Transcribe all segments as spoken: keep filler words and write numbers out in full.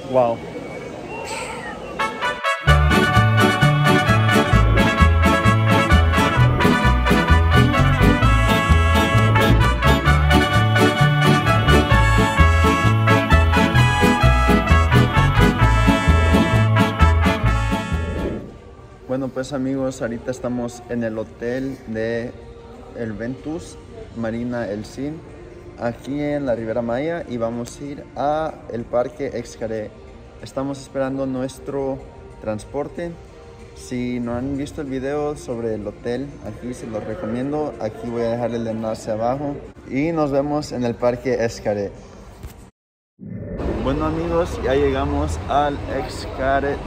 Wow. Bueno, pues amigos, ahorita estamos en el hotel de el Ventus Marina El Cin, aquí en la Riviera Maya, y vamos a ir a el Parque Xcaret. Estamos esperando nuestro transporte. Si no han visto el video sobre el hotel, aquí se los recomiendo. Aquí voy a dejar el enlace abajo y nos vemos en el Parque Xcaret. Bueno amigos, ya llegamos al Xcaret.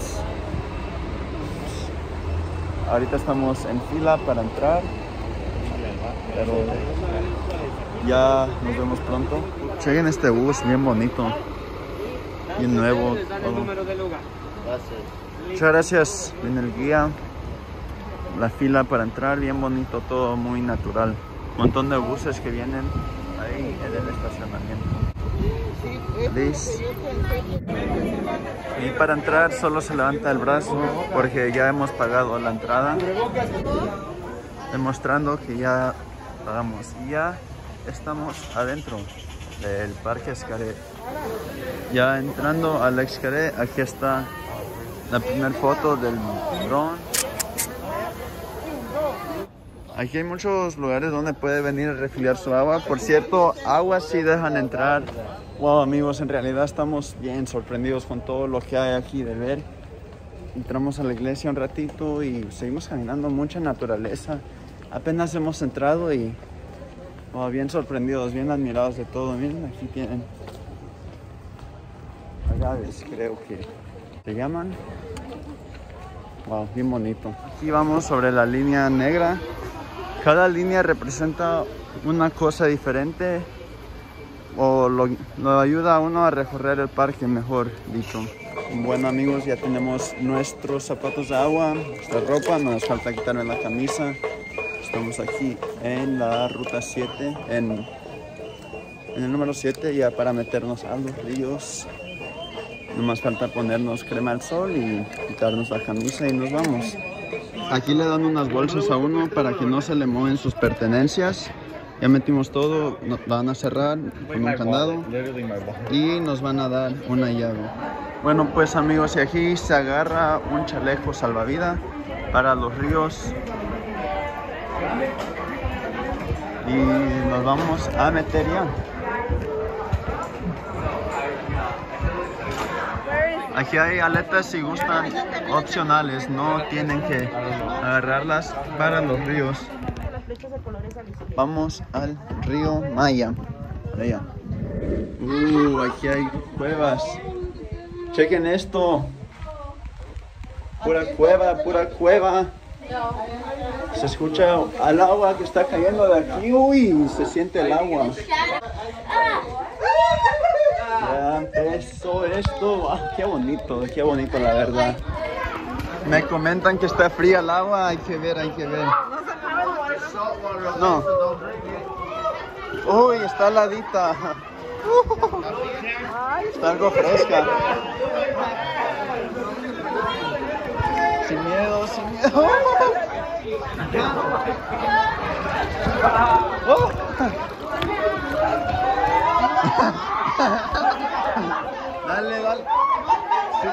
Ahorita estamos en fila para entrar, pero ya nos vemos pronto. Chequen este bus, bien bonito, bien nuevo, todo. Muchas gracias. En el guía, la fila para entrar, bien bonito, todo muy natural. Un montón de buses que vienen ahí en el estacionamiento. ¿Listo? Y para entrar solo se levanta el brazo porque ya hemos pagado la entrada, demostrando que ya pagamos. Y ya estamos adentro del Parque Xcaret. Ya entrando al Xcaret, aquí está la primera foto del dron. Aquí hay muchos lugares donde puede venir a refiliar su agua. Por cierto, agua sí dejan entrar. Wow amigos, en realidad estamos bien sorprendidos con todo lo que hay aquí de ver. Entramos a la iglesia un ratito y seguimos caminando, mucha naturaleza. Apenas hemos entrado y wow, bien sorprendidos, bien admirados de todo. Miren, aquí tienen agaves, creo que se llaman. Wow, bien bonito. Aquí vamos sobre la línea negra. Cada línea representa una cosa diferente, o lo, lo ayuda a uno a recorrer el parque, mejor dicho. Bueno amigos, ya tenemos nuestros zapatos de agua, nuestra ropa, nos falta quitarme la camisa. Estamos aquí en la ruta siete, en, en el número siete, ya para meternos a los ríos. No más falta ponernos crema al sol y quitarnos la camisa y nos vamos. Aquí le dan unas bolsas a uno para que no se le mueven sus pertenencias. Ya metimos todo, nos van a cerrar con un candado y nos van a dar una llave. Bueno pues amigos, y aquí se agarra un chaleco salvavidas para los ríos. Y nos vamos a meter ya. Aquí hay aletas si gustan, opcionales, no tienen que agarrarlas para los ríos. Vamos al río Maya. Allá. Uh, aquí hay cuevas. Chequen esto. Pura cueva, pura cueva. Se escucha al agua que está cayendo de aquí. Uy, se siente el agua. Ya empezó esto. Ah, qué bonito, qué bonito la verdad. Me comentan que está fría el agua. Hay que ver, hay que ver. No. Uy, está heladita. Está algo fresca. Sin miedo, sin miedo. Oh. Dale, dale. Sí.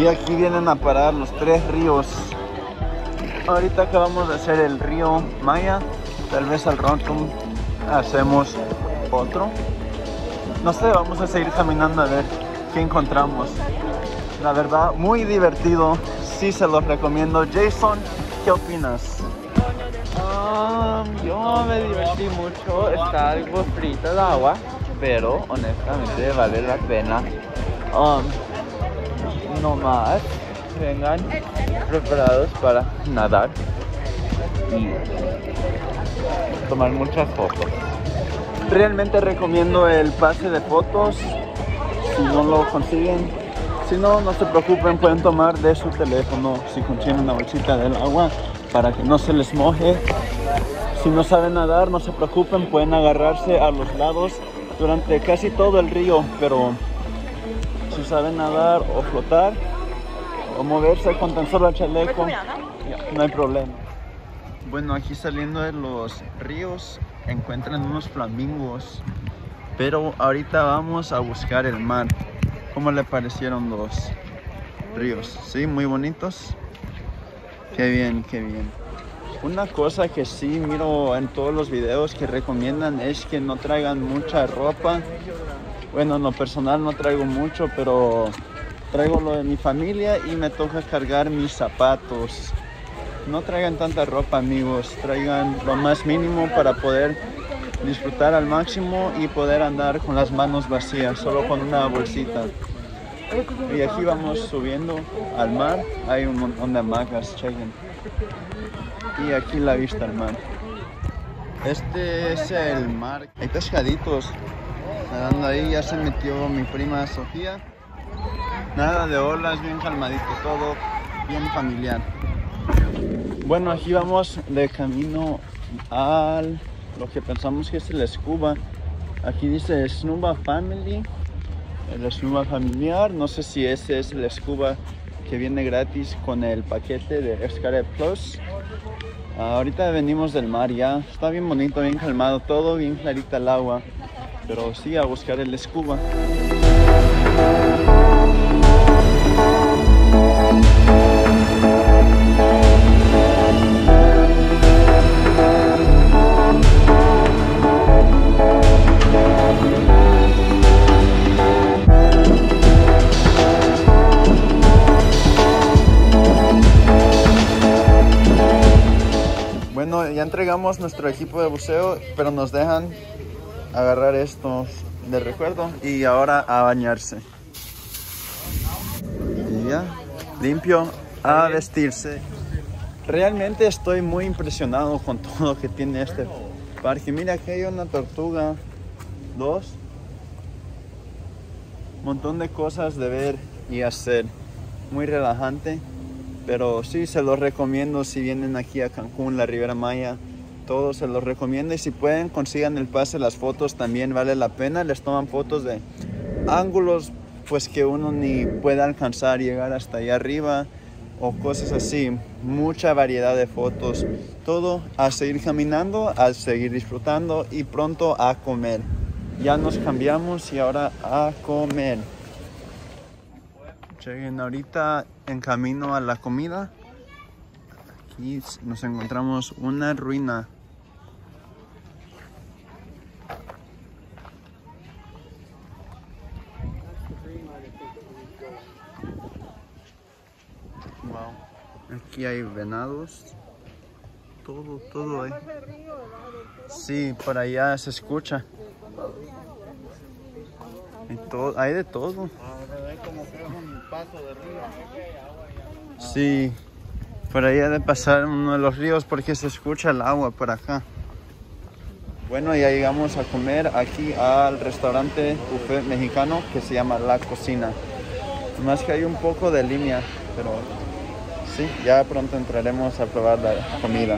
Y aquí vienen a parar los tres ríos. Ahorita acabamos de hacer el río Maya. Tal vez al rato hacemos otro. No sé, vamos a seguir caminando a ver qué encontramos. La verdad, muy divertido. Sí, se los recomiendo. Jason, ¿qué opinas? Um, yo me divertí mucho. Está algo frita el agua, pero honestamente vale la pena. Um, no más. Vengan preparados para nadar y tomar muchas fotos. Realmente recomiendo el pase de fotos. Si no lo consiguen, si no, no se preocupen, pueden tomar de su teléfono si contiene una bolsita del agua para que no se les moje. Si no saben nadar, no se preocupen, pueden agarrarse a los lados durante casi todo el río, pero si saben nadar o flotar o moverse con tan solo el chaleco, no hay problema. Bueno, aquí saliendo de los ríos encuentran unos flamingos, pero ahorita vamos a buscar el mar. ¿Cómo le parecieron los ríos? Sí, muy bonitos. Qué bien, qué bien. Una cosa que sí miro en todos los videos que recomiendan es que no traigan mucha ropa. Bueno, en lo personal no traigo mucho, pero traigo lo de mi familia y me toca cargar mis zapatos. No traigan tanta ropa, amigos. Traigan lo más mínimo para poder disfrutar al máximo y poder andar con las manos vacías, solo con una bolsita. Y aquí vamos subiendo al mar. Hay un montón de hamacas, chequen. Y aquí la vista al mar. Este es el mar. Hay pescaditos nadando ahí. Ya se metió mi prima Sofía. Nada de olas, bien calmadito todo, bien familiar. Bueno, aquí vamos de camino al lo que pensamos que es el scuba. Aquí dice Snuba Family, el scuba familiar. No sé si ese es el scuba que viene gratis con el paquete de Xcaret Plus. Uh, ahorita venimos del mar ya. Está bien bonito, bien calmado todo, bien clarita el agua. Pero sí, a buscar el scuba. Bueno, ya entregamos nuestro equipo de buceo, pero nos dejan agarrar estos de recuerdo y ahora a bañarse. Y ya, limpio, a vestirse. Realmente estoy muy impresionado con todo lo que tiene este parque. Mira, aquí hay una tortuga, dos, un montón de cosas de ver y hacer. Muy relajante. Pero sí, se los recomiendo si vienen aquí a Cancún, la Riviera Maya. Todos se los recomiendo y si pueden consigan el pase, las fotos también vale la pena. Les toman fotos de ángulos pues que uno ni puede alcanzar, llegar hasta allá arriba o cosas así. Mucha variedad de fotos. Todo a seguir caminando, a seguir disfrutando y pronto a comer. Ya nos cambiamos y ahora a comer. Chequen, ahorita en camino a la comida. Aquí nos encontramos una ruina. Wow. Aquí hay venados. Todo, todo hay. Sí, por allá se escucha. Hay, todo, hay de todo. Sí, por ahí ha de pasar uno de los ríos porque se escucha el agua por acá. Bueno, ya llegamos a comer aquí al restaurante buffet mexicano que se llama La Cocina. Más que hay un poco de línea, pero sí, ya pronto entraremos a probar la comida.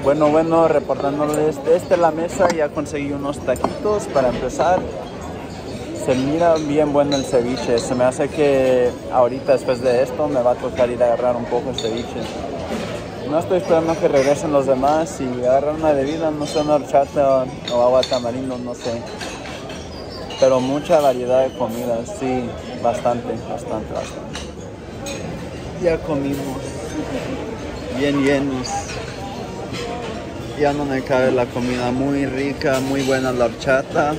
Bueno, bueno, reportándoles desde la mesa, ya conseguí unos taquitos para empezar. Se mira bien bueno el ceviche, se me hace que ahorita después de esto me va a tocar ir a agarrar un poco el ceviche. No estoy esperando que regresen los demás y agarrar una bebida, no sé, una horchata o agua de tamarindo, no sé. Pero mucha variedad de comidas, sí, bastante, bastante, bastante. Ya comimos, bien llenos. Ya no me cabe la comida, muy rica, muy buena la horchata.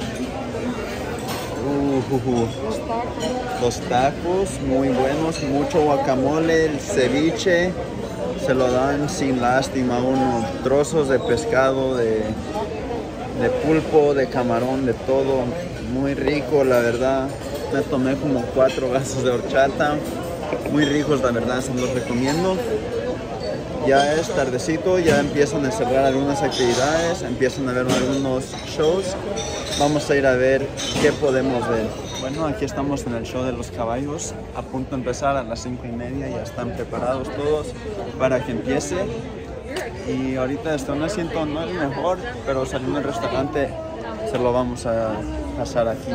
Uh, uh, uh. Los tacos muy buenos, mucho guacamole, el ceviche se lo dan sin lástima a uno, trozos de pescado, de, de pulpo, de camarón, de todo, muy rico la verdad. Me tomé como cuatro vasos de horchata, muy ricos la verdad, se los recomiendo. Ya es tardecito, ya empiezan a cerrar algunas actividades, empiezan a ver algunos shows. Vamos a ir a ver qué podemos ver. Bueno, aquí estamos en el show de los caballos, a punto de empezar a las cinco y media, ya están preparados todos para que empiece. Y ahorita está un asiento, no es mejor, pero saliendo del restaurante se lo vamos a pasar aquí.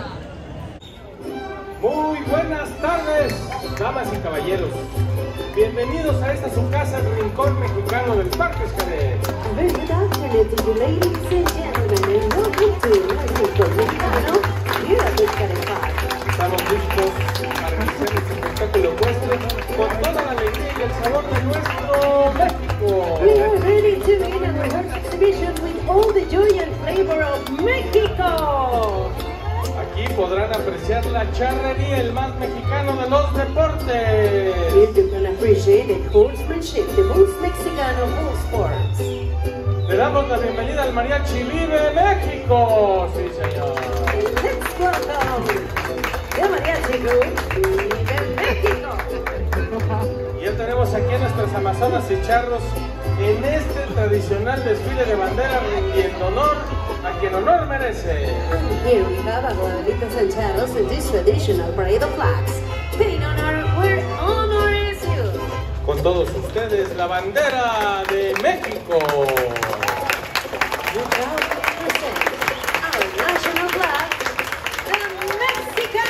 Muy buenas tardes, damas y caballeros. Bienvenidos a esta su casa, el rincón mexicano del Parque Xcaret. Very good afternoon to you, ladies and gentlemen, and welcome to el rincón mexicano here at the Xcaret Park. Estamos listos para iniciar este espectáculo vuestro con toda la alegría y el sabor de nuestro México. We are ready to begin a rehearsed exhibition with all the joy and flavor of Mexico. Aquí podrán apreciar la charrería, el más mexicano de los deportes. Here you can appreciate the horsemanship, the most Mexicano of all sports. Le damos la bienvenida al Mariachi Vive México. Sí, señor. Let's welcome the Mariachi Group Vive México. Y ya tenemos aquí a nuestras amazonas y charros en este tradicional desfile de bandera rindiendo honor a quien honor merece. And here we have a Guadalitos and Charros in this traditional parade of flags. Paying honor where honor is due. Con todos ustedes, la bandera de México. We proudly present our national flag, the Mexican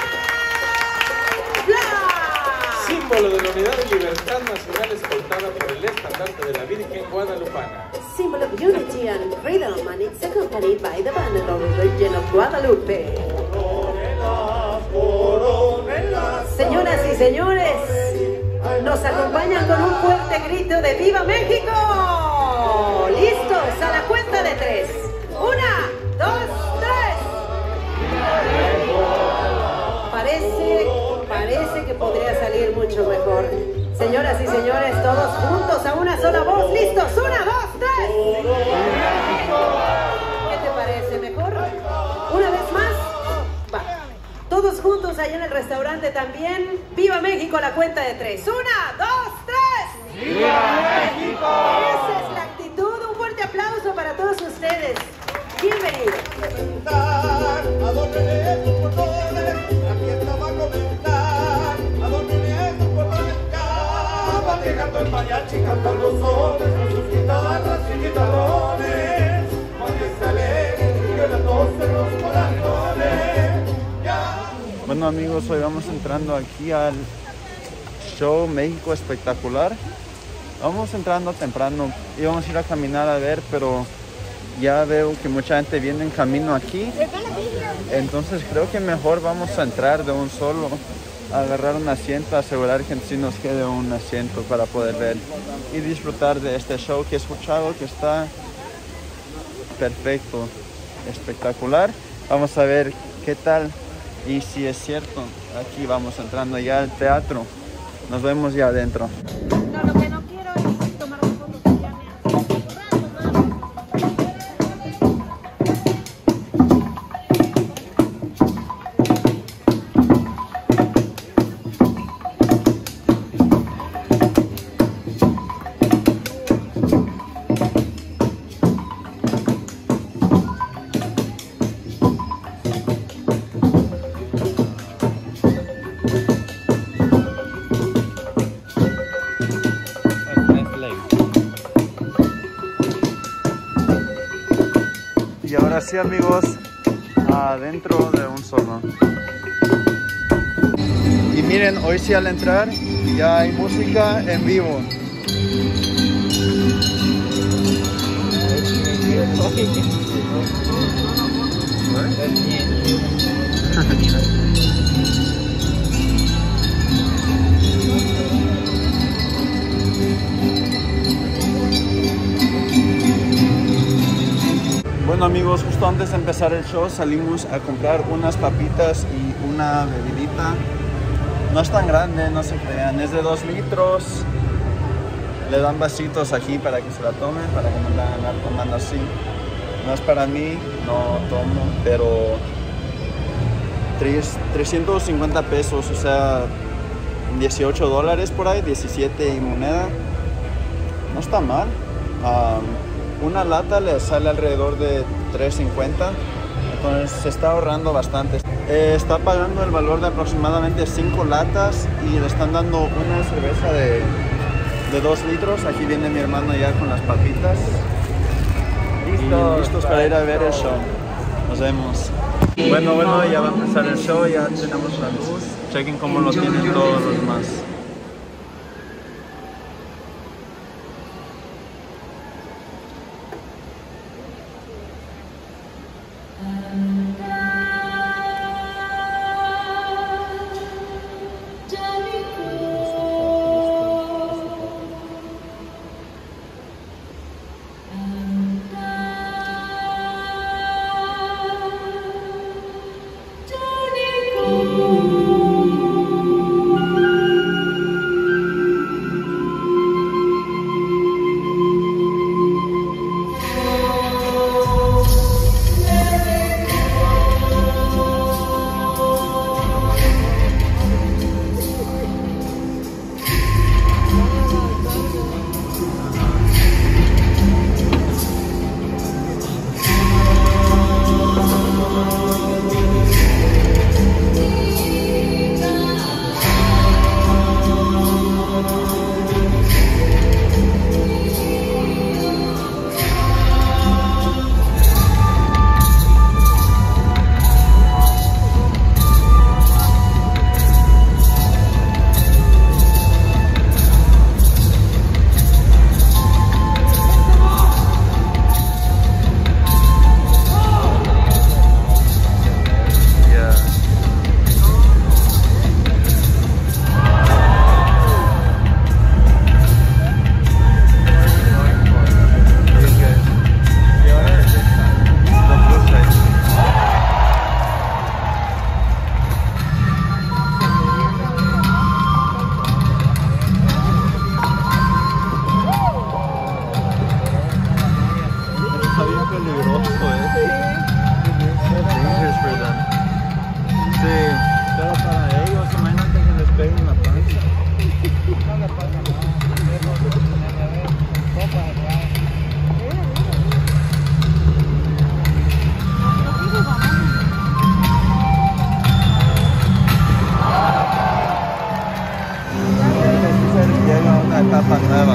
flag. Símbolo de la unidad y libertad nacional escoltada por el estandarte de la Virgen Guadalupana. Symbol of unity and freedom, and it's accompanied by the banner of the Virgin of Guadalupe. Señoras y señores, nos acompañan con un fuerte grito de ¡Viva México! ¡Listos! A la cuenta de tres. Una, dos, tres. Parece, parece que podría salir mucho mejor. Señoras y señores, todos juntos a una sola voz. ¡Listos! ¡Una, dos, tres! ¿Qué te parece? ¿Mejor? ¿Una vez más? Va. Todos juntos allá en el restaurante también. ¡Viva México! La cuenta de tres. ¡Una, dos, tres! ¡Viva México! Esa es la actitud. Un fuerte aplauso para todos ustedes. Bienvenidos. Cantando el mariachi, cantan los sones, con sus guitarras y guitarrones, mariachi alegre, que la tosen los corazones. Bueno amigos, hoy vamos entrando aquí al show México Espectacular. Vamos entrando temprano y vamos a ir a caminar a ver, pero ya veo que mucha gente viene en camino aquí. Entonces creo que mejor vamos a entrar de un solo, agarrar un asiento, asegurar que sí nos quede un asiento para poder ver y disfrutar de este show que he escuchado que está perfecto, espectacular. Vamos a ver qué tal y si es cierto. Aquí vamos entrando ya al teatro. Nos vemos ya adentro. No, lo que no quiero es tomar una foto que ya me así, amigos, adentro de un zorro. Y miren, hoy sí al entrar ya hay música en vivo. Bueno, amigos, justo antes de empezar el show salimos a comprar unas papitas y una bebidita. No es tan grande, no se crean, es de dos litros. Le dan vasitos aquí para que se la tomen, para que no la andar tomando así. No es para mí, no tomo, pero trescientos cincuenta pesos, o sea, dieciocho dólares por ahí, diecisiete y moneda. No está mal. Um, una lata le sale alrededor de tres cincuenta, entonces se está ahorrando bastante. Eh, está pagando el valor de aproximadamente cinco latas y le están dando una cerveza de, de dos litros. Aquí viene mi hermano ya con las papitas. Listos, listos para ir a ver el show. Nos vemos. Bueno, bueno, ya va a empezar el show, ya tenemos la luz. Chequen cómo lo tienen todos los demás. Etapa nueva.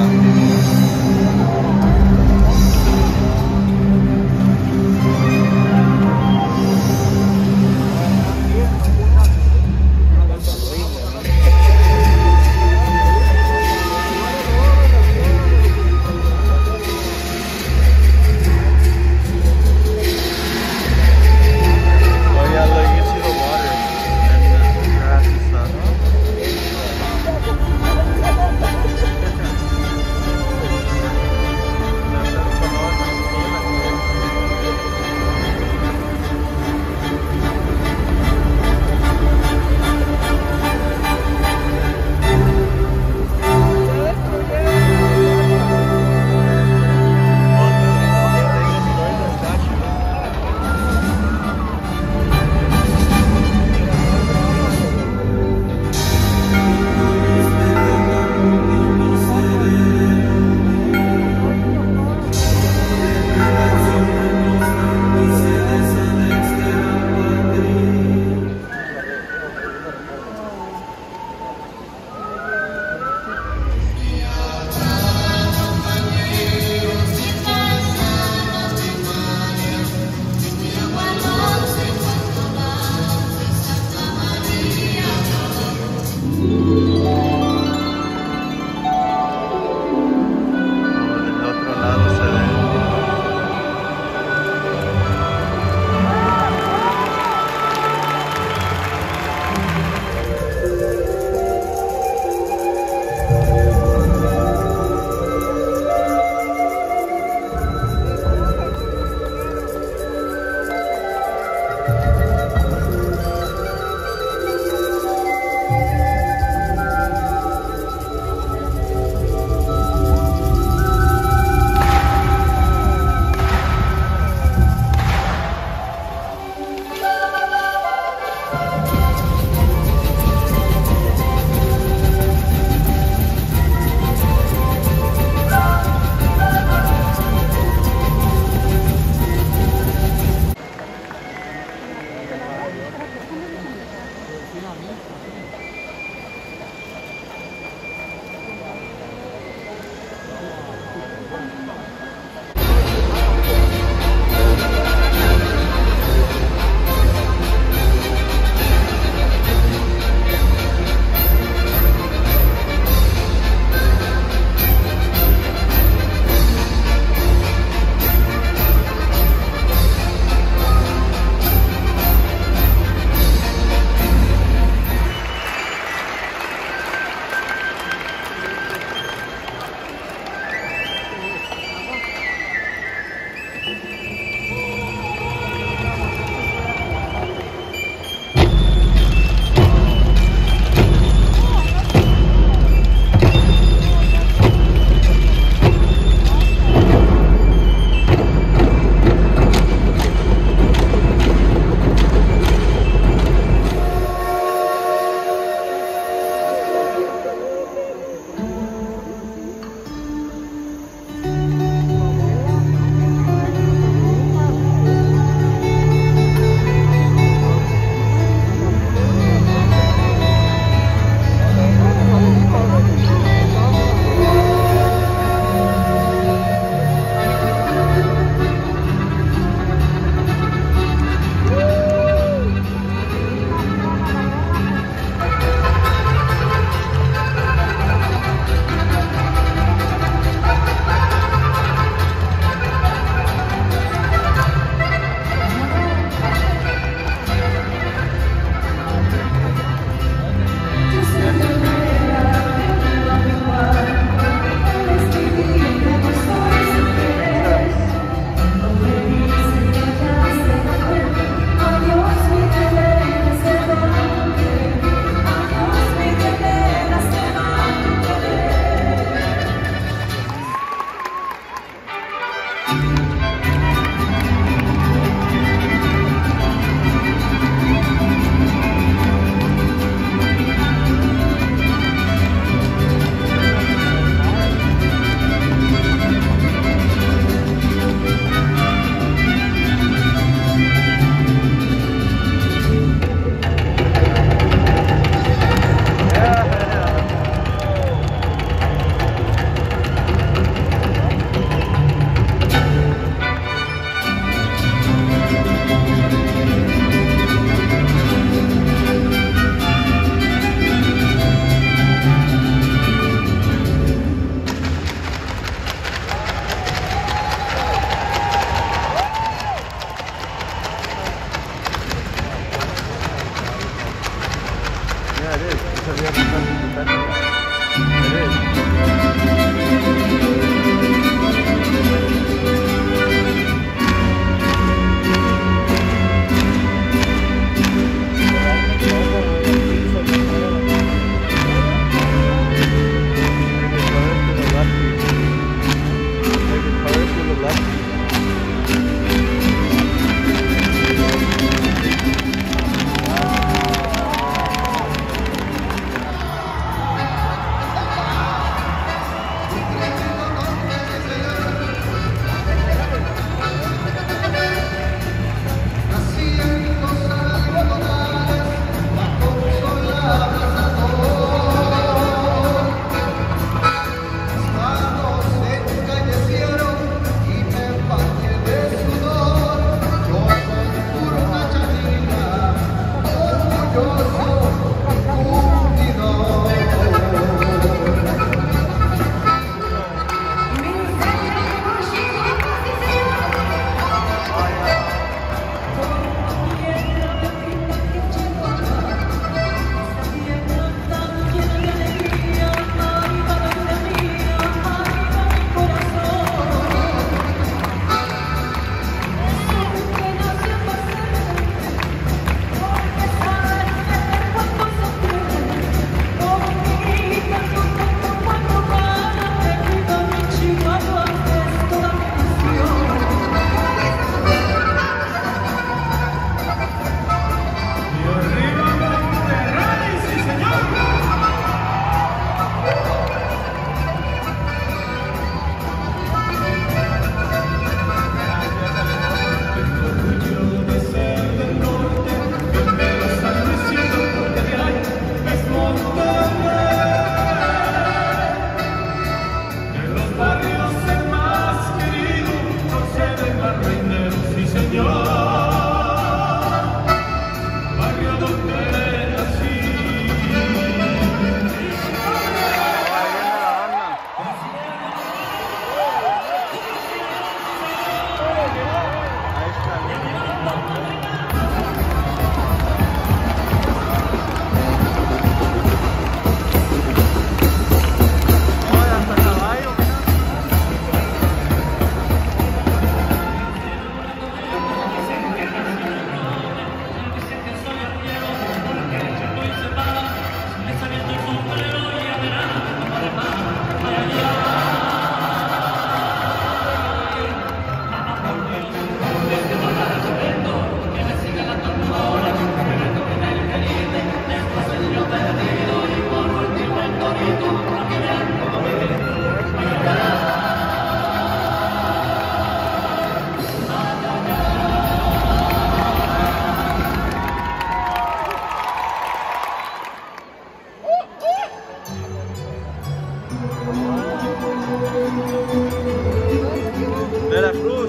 Veracruz.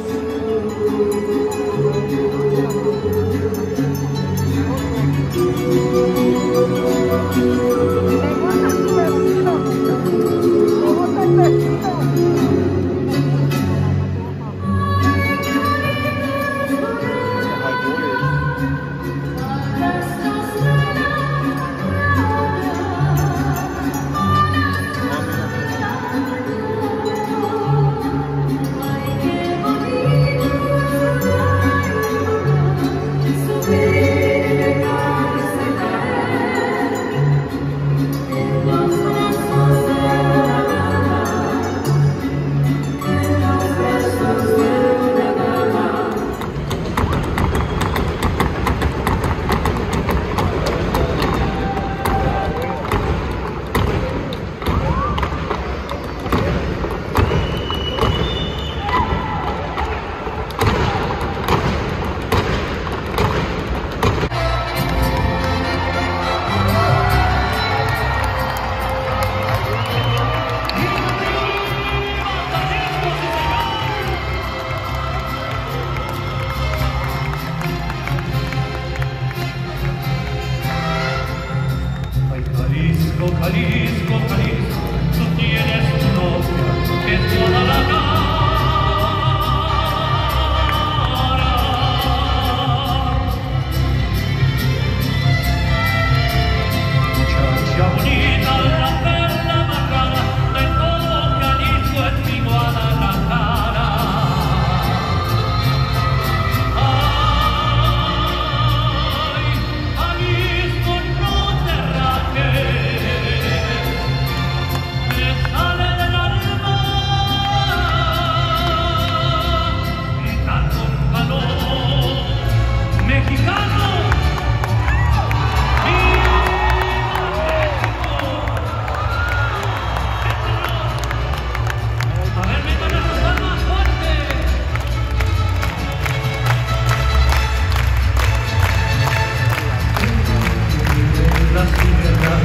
Jalisco, Jalisco, tú tienes tu novia en toda la cara. Muchacha bonita, la perla más rara de todo Jalisco es igual a la cara. Ay, Jalisco, no te rajes. Sale del alma y tanto calor mexicano. ¡Viva México! A ver, metan las palmas fuerte. La sierra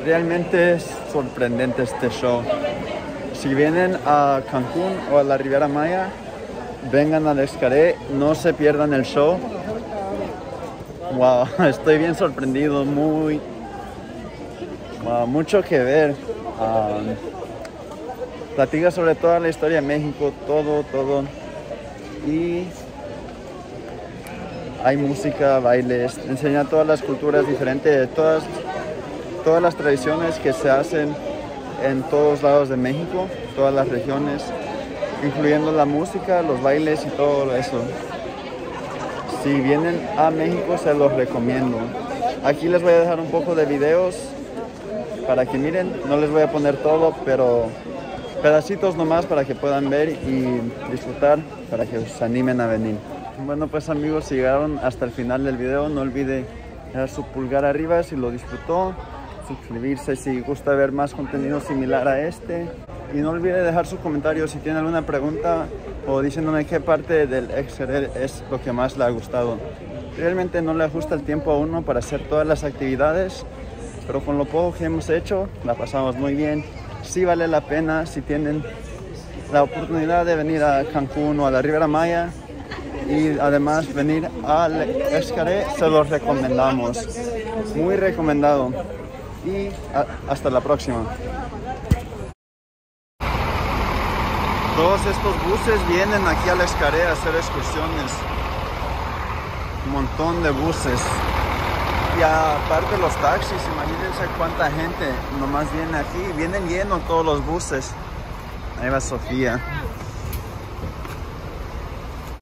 Realmente es sorprendente este show. Si vienen a Cancún o a la Riviera Maya, vengan al Xcaret, no se pierdan el show. Wow, estoy bien sorprendido, muy... Wow, mucho que ver. Um, platica sobre toda la historia de México, todo, todo. Y hay música, bailes, enseña todas las culturas diferentes, todas, todas las tradiciones que se hacen en todos lados de México, todas las regiones, incluyendo la música, los bailes y todo eso. Si vienen a México, se los recomiendo. Aquí les voy a dejar un poco de videos para que miren. No les voy a poner todo, pero pedacitos nomás para que puedan ver y disfrutar, para que se animen a venir. Bueno, pues amigos, si llegaron hasta el final del video, no olviden dejar su pulgar arriba si lo disfrutó, suscribirse si gusta ver más contenido similar a este, y no olvide dejar su comentario si tiene alguna pregunta o diciéndome qué parte del Xcaret es lo que más le ha gustado. Realmente no le ajusta el tiempo a uno para hacer todas las actividades, pero con lo poco que hemos hecho la pasamos muy bien. Sí vale la pena. Si tienen la oportunidad de venir a Cancún o a la Riviera Maya y además venir al Xcaret, se los recomendamos, muy recomendado. Y a, hasta la próxima. Todos estos buses vienen aquí al Xcaret a hacer excursiones, un montón de buses. Y aparte los taxis, imagínense cuánta gente nomás viene aquí, vienen llenos todos los buses. Ahí va Sofía.